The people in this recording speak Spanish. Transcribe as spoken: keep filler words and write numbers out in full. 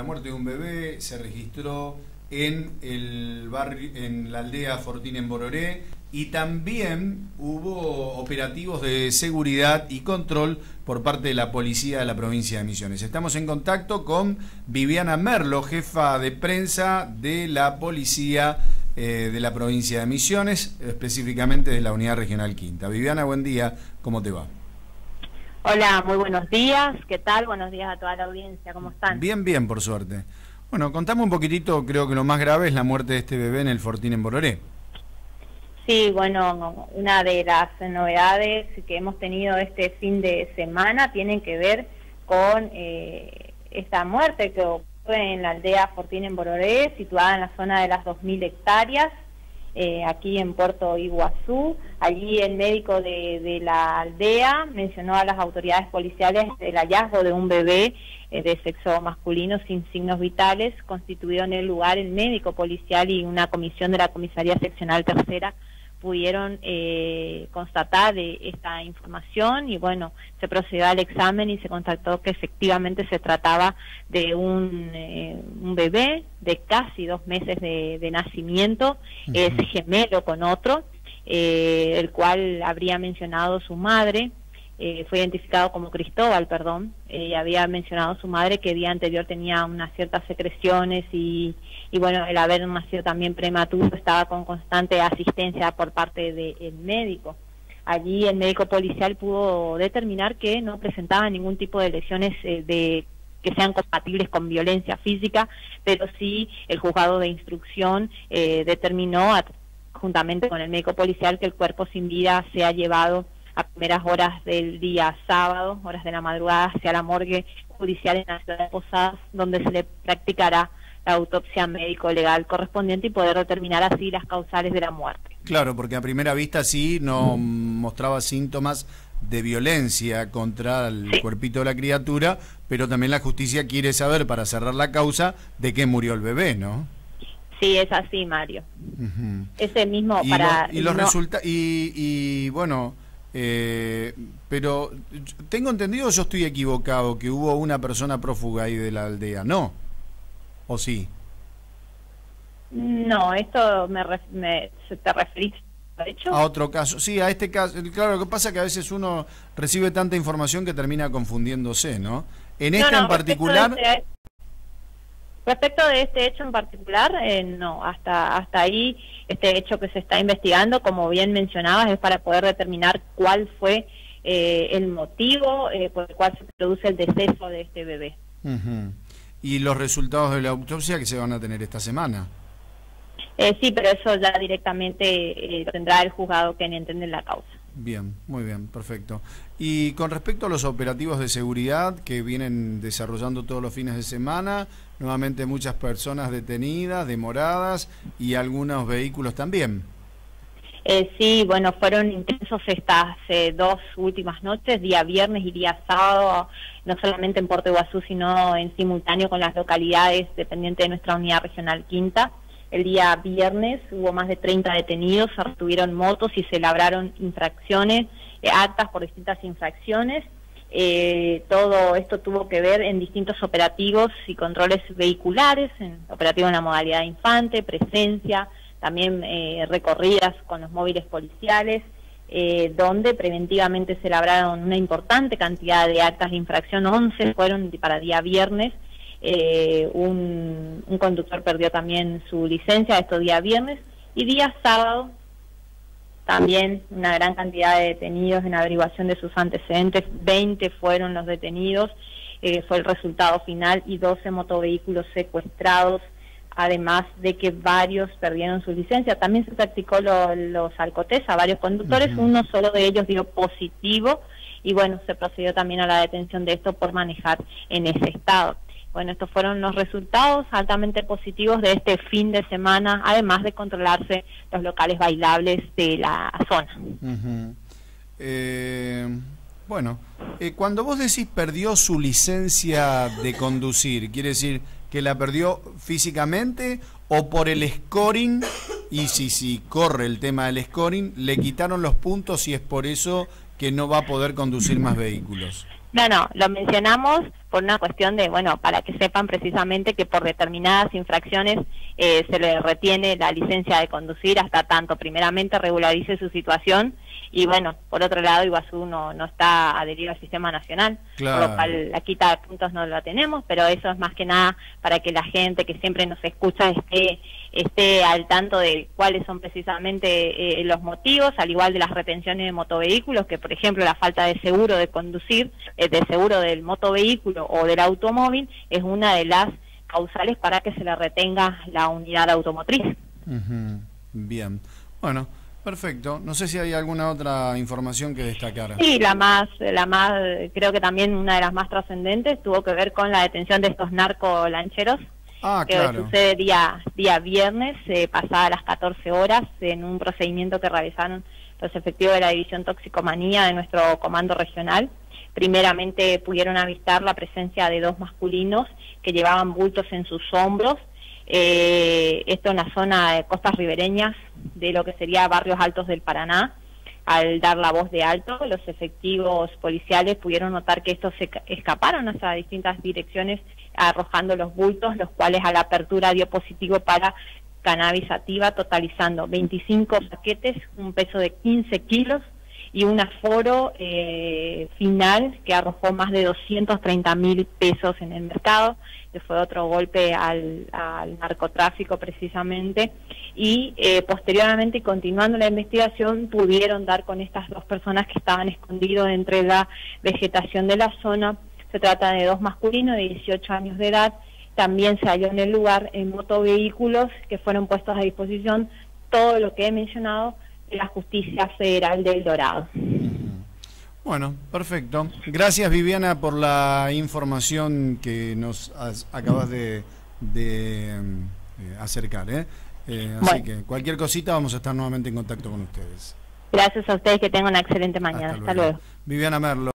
muerte de un bebé se registró en el barrio, en la aldea Fortín en Bororé, y también hubo operativos de seguridad y control por parte de la policía de la provincia de Misiones. Estamos en contacto con Viviana Merlo, jefa de prensa de la policía eh, de la provincia de Misiones, específicamente de la unidad regional Quinta. Viviana, buen día, ¿cómo te va? Hola, muy buenos días, ¿qué tal? Buenos días a toda la audiencia, ¿cómo están? Bien, bien, por suerte. Bueno, contame un poquitito, creo que lo más grave es la muerte de este bebé en el Fortín en Bororé. Sí, bueno, una de las novedades que hemos tenido este fin de semana tienen que ver con eh, esta muerte que ocurre en la aldea Fortín en Bororé, situada en la zona de las dos mil hectáreas, eh, aquí en Puerto Iguazú. Allí el médico de, de la aldea mencionó a las autoridades policiales el hallazgo de un bebé eh, de sexo masculino sin signos vitales. Constituido en el lugar el médico policial y una comisión de la Comisaría Seccional Tercera pudieron eh, constatar de esta información y bueno, se procedió al examen y se constató que efectivamente se trataba de un, eh, un bebé de casi dos meses de, de nacimiento. Uh-huh. Es gemelo con otro, eh, el cual habría mencionado su madre. Eh, fue identificado como Cristóbal, perdón, eh, y había mencionado su madre que el día anterior tenía unas ciertas secreciones y, y bueno, el haber nacido también prematuro estaba con constante asistencia por parte del médico. Allí el médico policial pudo determinar que no presentaba ningún tipo de lesiones eh, de que sean compatibles con violencia física, pero sí el juzgado de instrucción eh, determinó, a, juntamente con el médico policial, que el cuerpo sin vida sea llevado a primeras horas del día sábado, horas de la madrugada, hacia la morgue judicial en la ciudad de Posadas, donde se le practicará la autopsia médico-legal correspondiente y poder determinar así las causales de la muerte. Claro, porque a primera vista sí no mm. mostraba síntomas de violencia contra el sí. cuerpito de la criatura, pero también la justicia quiere saber, para cerrar la causa, de qué murió el bebé, ¿no? Sí, es así, Mario. Uh-huh. Ese mismo y para... Lo, y los no... resulta y, y bueno... Eh, pero tengo entendido, yo estoy equivocado, que hubo una persona prófuga ahí de la aldea, ¿no? ¿O sí? No, esto me, ref, me te referís a hecho. A otro caso, sí, a este caso. Claro, lo que pasa es que a veces uno recibe tanta información que termina confundiéndose, ¿no? En no, esta no, en particular... Respecto de este, respecto de este hecho en particular, eh, no, hasta, hasta ahí... Este hecho que se está investigando, como bien mencionabas, es para poder determinar cuál fue eh, el motivo eh, por el cual se produce el deceso de este bebé. Uh-huh. ¿Y los resultados de la autopsia que se van a tener esta semana? Eh, sí, pero eso ya directamente eh, tendrá el juzgado que entiende la causa. Bien, muy bien, perfecto. Y con respecto a los operativos de seguridad que vienen desarrollando todos los fines de semana, nuevamente muchas personas detenidas, demoradas y algunos vehículos también. Eh, sí, bueno, fueron intensos estas eh, dos últimas noches, día viernes y día sábado, no solamente en Puerto Iguazú, sino en simultáneo con las localidades dependientes de nuestra unidad regional Quinta. El día viernes hubo más de treinta detenidos, se retuvieron motos y se labraron infracciones, eh, actas por distintas infracciones. Eh, todo esto tuvo que ver en distintos operativos y controles vehiculares, en operativo en la modalidad de infante, presencia, también eh, recorridas con los móviles policiales, eh, donde preventivamente se labraron una importante cantidad de actas de infracción, once fueron para día viernes. Eh, un, un conductor perdió también su licencia estos días viernes, y día sábado también una gran cantidad de detenidos en averiguación de sus antecedentes, veinte fueron los detenidos, eh, fue el resultado final, y doce motovehículos secuestrados, además de que varios perdieron su licencia. También se practicó lo, los alcotés a varios conductores, uh-huh. Uno solo de ellos dio positivo, y bueno, se procedió también a la detención de esto por manejar en ese estado. Bueno, estos fueron los resultados altamente positivos de este fin de semana, además de controlarse los locales bailables de la zona. Uh-huh. eh, bueno, eh, cuando vos decís perdió su licencia de conducir, ¿quiere decir que la perdió físicamente o por el scoring? Y si, si corre el tema del scoring, le quitaron los puntos y es por eso que no va a poder conducir más vehículos. No, no, lo mencionamos por una cuestión de, bueno, para que sepan precisamente que por determinadas infracciones eh, se le retiene la licencia de conducir hasta tanto primeramente regularice su situación y, bueno, por otro lado, Iguazú no, no está adherido al sistema nacional, claro. Por lo cual la quita de puntos no la tenemos, pero eso es más que nada para que la gente que siempre nos escucha esté, esté al tanto de cuáles son precisamente eh, los motivos, al igual de las retenciones de motovehículos, que por ejemplo la falta de seguro de conducir, eh, de seguro del motovehículo o del automóvil, es una de las causales para que se le retenga la unidad automotriz. Uh-huh. Bien, bueno, perfecto. No sé si hay alguna otra información que destacar. Sí, la más, la más, creo que también una de las más trascendentes tuvo que ver con la detención de estos narcolancheros. Ah, que claro. sucede día, día viernes, eh, pasada las catorce horas, en un procedimiento que realizaron los efectivos de la División Toxicomanía de nuestro comando regional. Primeramente pudieron avistar la presencia de dos masculinos que llevaban bultos en sus hombros, eh, esto en la zona de costas ribereñas de lo que sería Barrios Altos del Paraná. Al dar la voz de alto, los efectivos policiales pudieron notar que estos se escaparon hacia distintas direcciones arrojando los bultos, los cuales a la apertura dio positivo para cannabis sativa, totalizando veinticinco paquetes, un peso de quince kilos y un aforo eh, final que arrojó más de doscientos treinta mil pesos en el mercado, que fue otro golpe al, al narcotráfico precisamente, y eh, posteriormente, continuando la investigación, pudieron dar con estas dos personas que estaban escondidos entre la vegetación de la zona. Se trata de dos masculinos de dieciocho años de edad. También se halló en el lugar en motovehículos que fueron puestos a disposición, todo lo que he mencionado, de la Justicia Federal del Dorado. Bueno, perfecto. Gracias, Viviana, por la información que nos has, acabas de, de eh, acercar. ¿eh? Eh, así bueno. que cualquier cosita vamos a estar nuevamente en contacto con ustedes. Gracias a ustedes, que tengan una excelente mañana. Hasta luego. Hasta luego. Viviana Merlo.